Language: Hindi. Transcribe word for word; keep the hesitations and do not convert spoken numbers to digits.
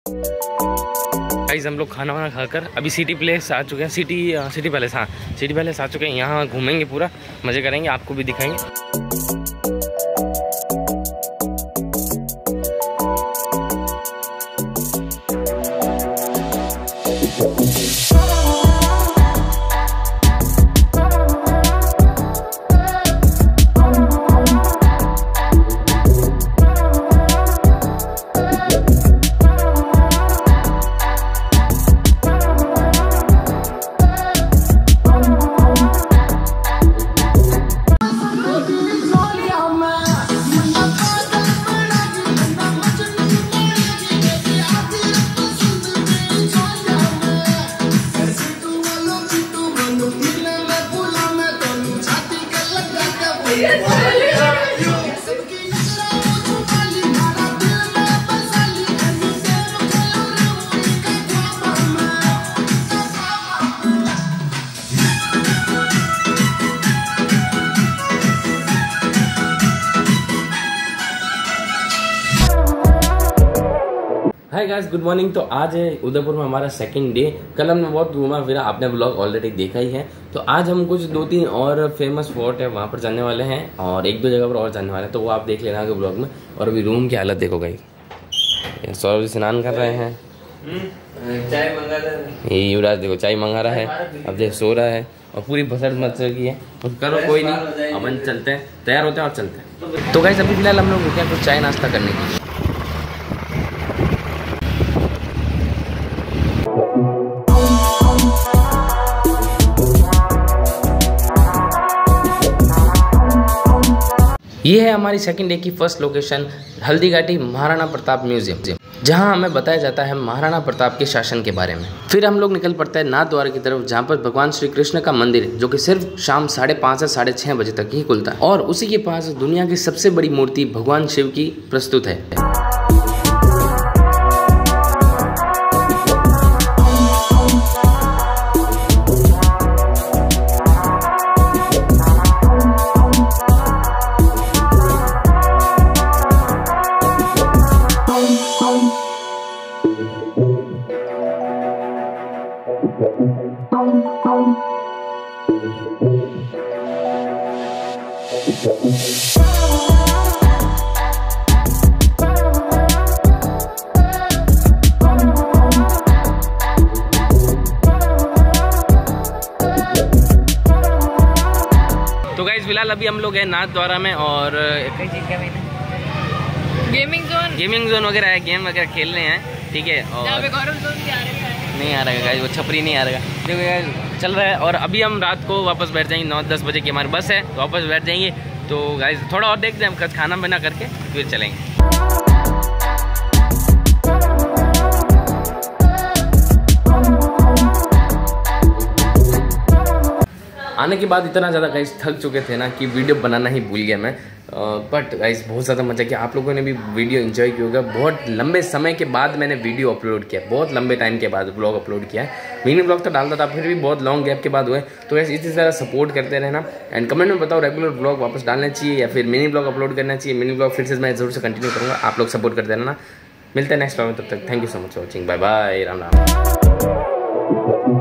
गाइस हम लोग खाना वाना खाकर अभी सिटी प्लेस आ चुके हैं। सिटी सिटी पैलेस, हाँ सिटी पैलेस आ चुके हैं। यहाँ घूमेंगे, पूरा मज़े करेंगे, आपको भी दिखाएंगे। Hi guys, good morning. तो आज है उदयपुर में हमारा सेकंड डे। कल हमने बहुत घूमा फिरा, आपने ब्लॉग ऑलरेडी देखा ही है। तो आज हम कुछ दो तीन और फेमस फोर्ट है वहाँ पर जाने वाले हैं और एक दो जगह पर और जाने वाले हैं, तो वो आप देख लेना आगे ब्लॉग में। और अभी रूम की हालत देखो गाइस, सौरभ स्नान कर रहे हैं, चाय मंगा रहा है, ये युवराज देखो चाय मंगा रहा है, अब देख सो रहा है और पूरी भसड़ मचल की है। और करो कोई नहीं, अपन चलते हैं, तैयार होते हैं और चलते हैं। तो गाइस अभी फिलहाल हम लोग रुके हैं कुछ चाय नाश्ता करने के लिए। ये है हमारी सेकंड डे की first location, Haldighati Maharana Pratap museum, जहां हमें बताया जाता है महाराणा प्रताप के शासन के बारे में। फिर हम लोग निकल पड़ते हैं नाथ द्वार की तरफ, जहां पर भगवान श्री कृष्ण का मंदिर जो कि सिर्फ शाम साढ़े पाँच से साढ़े छः बजे तक ही खुलता है। और उसी के पास दुनिया की सबसे बड़ी मूर्ति भगवान शिव की प्रस्तुत है। तो गाइस फिलहाल अभी हम लोग हैं नाथ द्वारा में और गेमिंग जोन गेमिंग जोन वगैरह है, गेम वगैरह खेल रहे हैं, ठीक है। और नहीं आ रहा है गाइस, वो छपरी नहीं आ रहा है, देखो गाइस चल रहा है। और अभी हम रात को वापस बैठ जाएंगे, नौ दस बजे की हमारी बस है, तो वापस बैठ जाएंगे। तो गाइस थोड़ा और देखते हैं, हम खाना बना करके फिर चलेंगे। आने के बाद इतना ज़्यादा गाइस थक चुके थे ना कि वीडियो बनाना ही भूल गया मैं। बट गाइस बहुत ज़्यादा मजा किया, आप लोगों ने भी वीडियो एंजॉय किया होगा। बहुत लंबे समय के बाद मैंने वीडियो अपलोड किया, बहुत लंबे टाइम के बाद ब्लॉग अपलोड किया है। मिनी ब्लॉग तो डालता था, फिर भी बहुत लॉन्ग गैप के बाद हुए। तो गाइस इसी तरह सपोर्ट करते रहना एंड कमेंट में बताओ रेगुलर ब्लॉग वापस डालना चाहिए या फिर मिनी ब्लॉग अपलोड करना चाहिए। मिनी ब्लॉग फिर से मैं जरूर से कंटिन्यू करूँगा, आप लोग सपोर्ट करते रहना। मिलते हैं नेक्स्ट ब्लॉग में, तब तक thank you so much for watching, bye bye, Ram Ram.